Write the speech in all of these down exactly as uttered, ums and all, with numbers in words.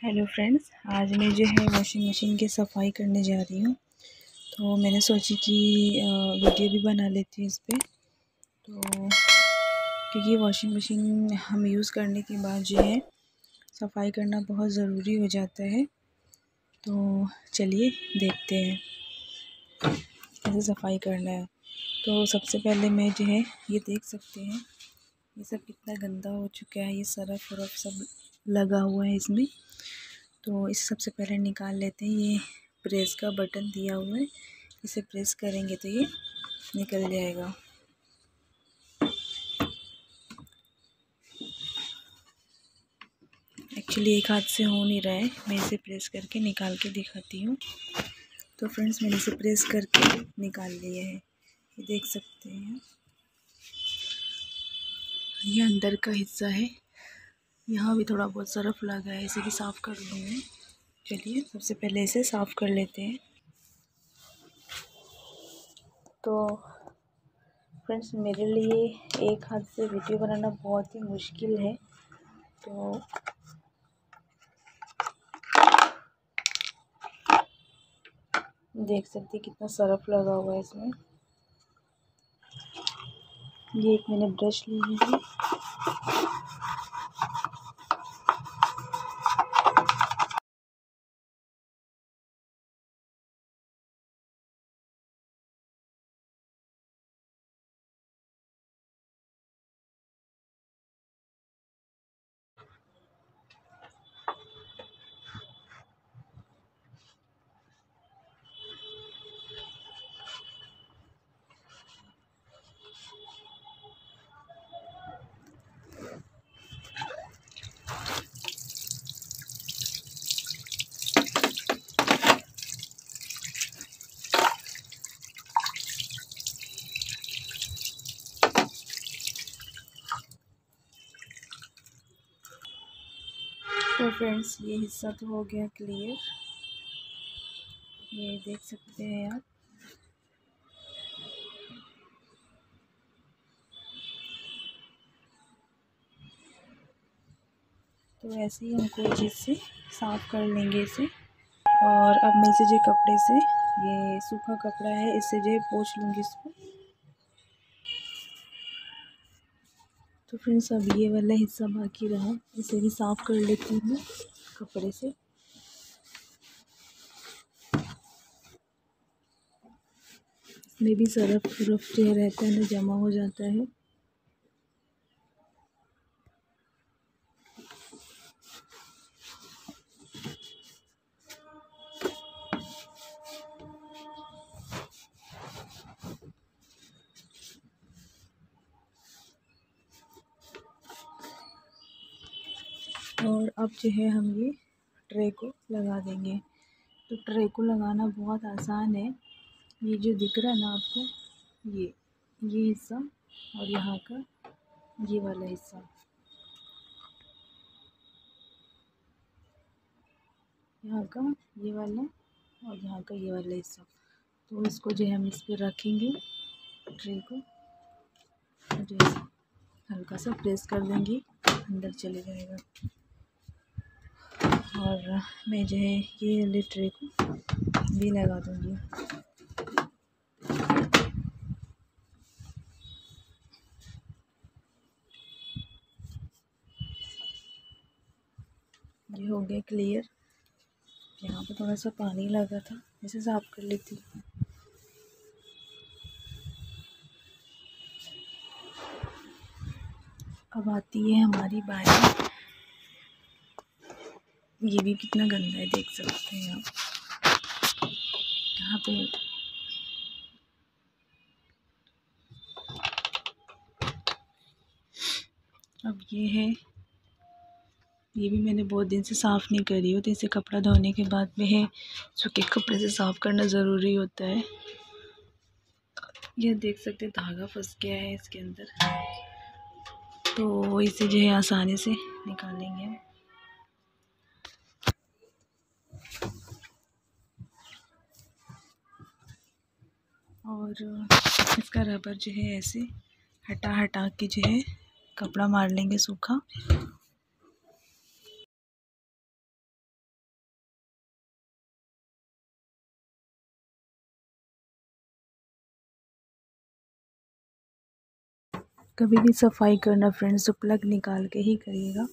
Hello friends, आज मैं जो है वॉशिंग मशीन की सफाई करने जा रही हूँ। तो मैंने सोची कि वीडियो भी बना लेती हूँ इस पर। तो क्योंकि वॉशिंग मशीन हम यूज़ करने के बाद जो है सफाई करना बहुत ज़रूरी हो जाता है। तो चलिए देखते हैं कैसे सफाई करना है। तो सबसे पहले मैं जो है ये देख सकते हैं ये सब कितना गंदा हो चुका है। ये सरफ वरफ सब लगा हुआ है इसमें। तो इसे सबसे पहले निकाल लेते हैं। ये प्रेस का बटन दिया हुआ है, इसे प्रेस करेंगे तो ये निकल जाएगा। एक्चुअली एक हाथ से हो नहीं रहा है, मैं इसे प्रेस करके निकाल के दिखाती हूँ। तो फ्रेंड्स, मैंने इसे प्रेस करके निकाल लिया है, ये देख सकते हैं। ये अंदर का हिस्सा है, यहाँ भी थोड़ा बहुत सरफ लगा है, इसे भी साफ़ कर लूँगी। चलिए सबसे पहले इसे साफ़ कर लेते हैं। तो फ्रेंड्स, मेरे लिए एक हाथ से वीडियो बनाना बहुत ही मुश्किल है। तो देख सकते हैं कितना सरफ लगा हुआ है इसमें। ये एक मैंने ब्रश ली है। तो फ्रेंड्स, ये हिस्सा तो हो गया क्लियर, ये देख सकते हैं आप। तो ऐसे ही हम कोई चीज़ से साफ़ कर लेंगे इसे। और अब मैं इसे जो कपड़े से, ये सूखा कपड़ा है, इससे जो है पोंछ लूँगी इसको। तो फ्रेंड्स, अब ये वाला हिस्सा बाकी रहा, इसे भी साफ़ कर लेती हूँ कपड़े से। इसमें भी सरफ सरफ जो रहता है ना, जमा हो जाता है। और अब जो है हम ये ट्रे को लगा देंगे। तो ट्रे को लगाना बहुत आसान है। ये जो दिख रहा है ना आपको, ये ये हिस्सा और यहाँ का ये वाला हिस्सा, यहाँ का ये वाला और यहाँ का ये वाला हिस्सा। तो इसको जो है हम इस पर रखेंगे, ट्रे को जो है हल्का सा प्रेस कर देंगे, अंदर चले जाएगा। और मैं जो है ये वाले ट्रे को भी लगा दूँगी। ये हो गया क्लियर। यहाँ पे थोड़ा सा पानी लगा था, इसे साफ कर लेती हूँ। अब आती है हमारी बारी। ये भी कितना गंदा है, देख सकते हैं आप। यहाँ पे अब ये है, ये भी मैंने बहुत दिन से साफ़ नहीं करी हो। तो इसे कपड़ा धोने के बाद में है सूखे कपड़े से साफ़ करना ज़रूरी होता है। ये देख सकते हैं धागा फंस गया है इसके अंदर, तो इसे जो है आसानी से निकालेंगे। और इसका रबर जो है ऐसे हटा हटा के जो है कपड़ा मार लेंगे सूखा। कभी भी सफाई करना फ्रेंड्स तो प्लग निकाल के ही करिएगा।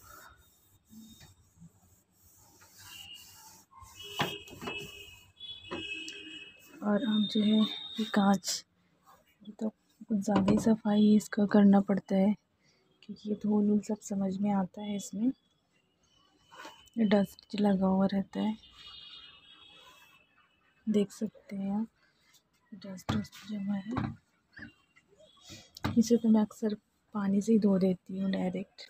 और अब जो है ये कांच तो कुछ ज़्यादा ही सफाई इसका करना पड़ता है, क्योंकि ये धूल वूल सब समझ में आता है। इसमें डस्ट लगा हुआ रहता है, देख सकते हैं आप, डस्ट डस्ट जमा है। इसे तो मैं अक्सर पानी से ही धो देती हूँ डायरेक्ट।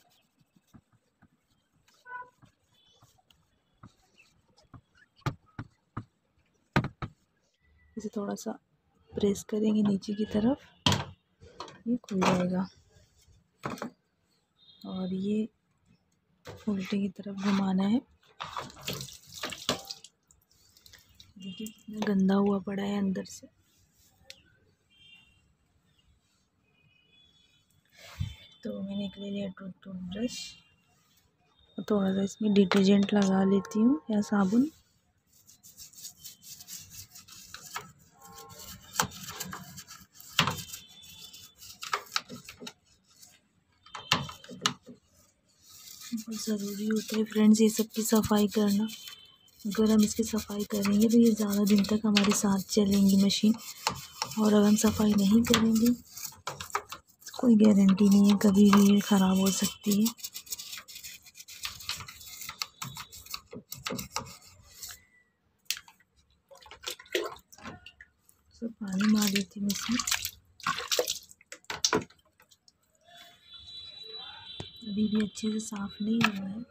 इसे थोड़ा सा प्रेस करेंगे नीचे की तरफ, ये खुल जाएगा। और ये उल्टे की तरफ घुमाना है। देखिए कितना गंदा हुआ पड़ा है अंदर से। तो मैंने एक ले लिया टूथ टूथब्रश, थोड़ा सा इसमें डिटर्जेंट लगा लेती हूँ या साबुन। बहुत ज़रूरी होता है फ्रेंड्स ये सब की सफाई करना। अगर हम इसकी सफाई करेंगे तो ये ज़्यादा दिन तक हमारे साथ चलेंगी मशीन, और अगर हम सफाई नहीं करेंगे कोई गारंटी नहीं है, कभी भी ये ख़राब हो सकती है। सब पानी मार देती हूँ इसमें। अभी भी अच्छे से साफ़ नहीं हुआ है।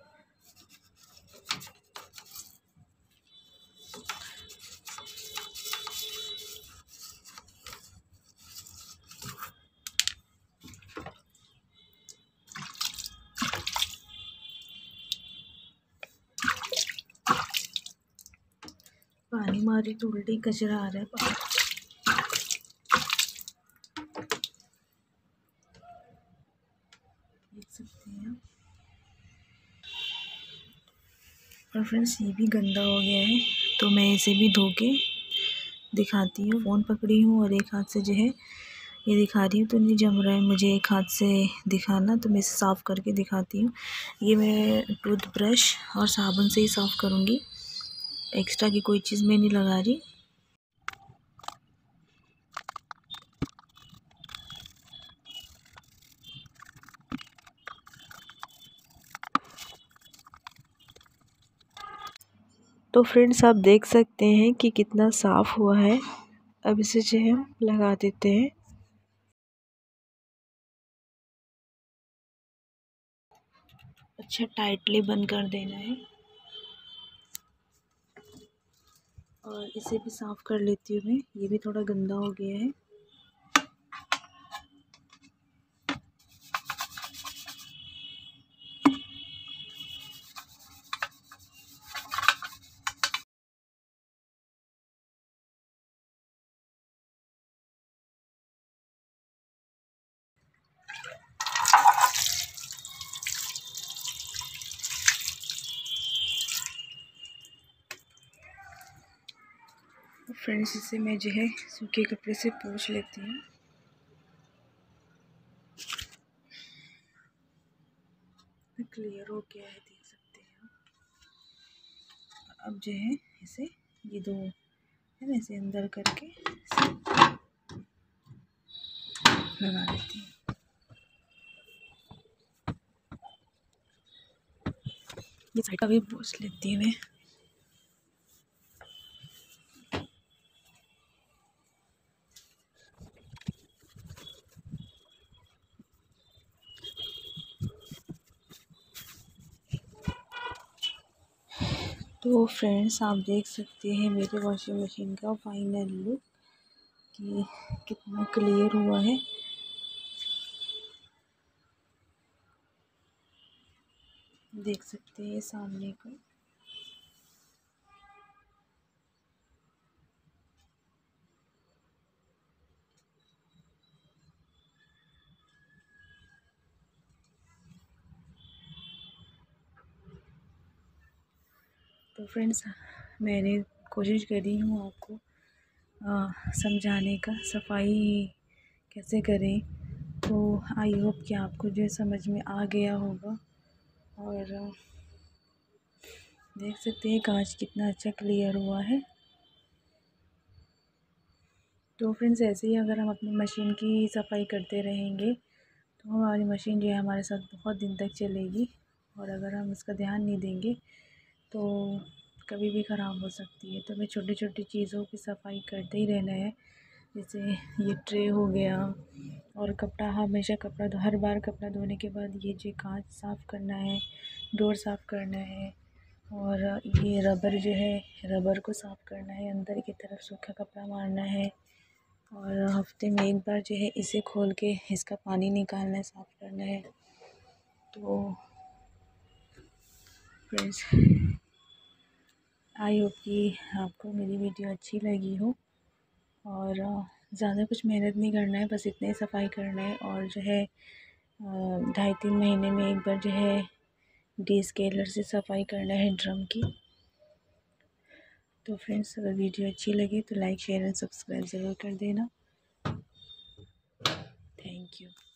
पानी मारी तो उल्टी कचरा आ रहा है बाहर। देख सकते हैं। और फ्रेंड्स ये भी गंदा हो गया है, तो मैं इसे भी धो के दिखाती हूँ। फ़ोन पकड़ी हूँ और एक हाथ से जो है ये दिखा रही हूँ, तो नहीं जम रहा है मुझे एक हाथ से दिखाना, तो मैं इसे साफ़ करके दिखाती हूँ। ये मैं टूथब्रश और साबुन से ही साफ़ करूँगी, एक्स्ट्रा की कोई चीज़ मैं नहीं लगा रही। तो फ्रेंड्स आप देख सकते हैं कि कितना साफ़ हुआ है। अब इसे जो है हम लगा देते हैं। अच्छा टाइटली बंद कर देना है। और इसे भी साफ़ कर लेती हूँ मैं, ये भी थोड़ा गंदा हो गया है। फ्रेंड्स इसे मैं जो है सूखे कपड़े से पोंछ लेती हूँ। क्लियर हो गया है, देख सकते हैं। अब जो है इसे ये दो है ना, इसे अंदर करके इसे लगा देती हूँ। ये साइड का भी पोंछ लेती हूँ मैं। तो फ्रेंड्स आप देख सकते हैं मेरे वॉशिंग मशीन का फाइनल लुक कि कितना क्लियर हुआ है। देख सकते हैं सामने का। तो फ्रेंड्स मैंने कोशिश करी हूँ आपको आ, समझाने का, सफाई कैसे करें तो आई होप कि आपको जो समझ में आ गया होगा। और देख सकते हैं कांच कितना अच्छा क्लियर हुआ है। तो फ्रेंड्स ऐसे ही अगर हम अपनी मशीन की सफाई करते रहेंगे तो हमारी मशीन जो है हमारे साथ बहुत दिन तक चलेगी। और अगर हम इसका ध्यान नहीं देंगे तो कभी भी ख़राब हो सकती है। तो हमें छोटी छोटी चीज़ों की सफाई करते ही रहना है। जैसे ये ट्रे हो गया, और कपड़ा हमेशा कपड़ा धो हर बार कपड़ा धोने के बाद ये जो कांच साफ़ करना है, डोर साफ़ करना है, और ये रबर जो है रबर को साफ़ करना है, अंदर की तरफ सूखा कपड़ा मारना है, और हफ्ते में एक बार जो है इसे खोल के इसका पानी निकालना है, साफ़ करना है। तो फ्रेंड्स आई होप कि आपको मेरी वीडियो अच्छी लगी हो। और ज़्यादा कुछ मेहनत नहीं करना है, बस इतना ही सफाई करना है। और जो है ढाई तीन महीने में एक बार जो है डीस्केलर से सफाई करना है ड्रम की। तो फ्रेंड्स अगर वीडियो अच्छी लगी तो लाइक शेयर एंड सब्सक्राइब ज़रूर कर देना। Thank you.